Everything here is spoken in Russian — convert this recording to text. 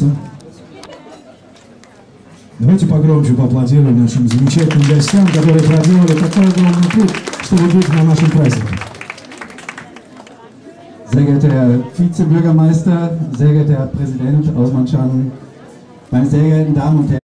пожалуйста. Давайте погромче поаплодируем нашим замечательным гостям, которые проделали такой огромный путь, чтобы быть на нашем празднике. Sehr geehrter Herr Vizebürgermeister, sehr geehrter Herr Präsident Osman Can, meine sehr geehrten Damen und Herren.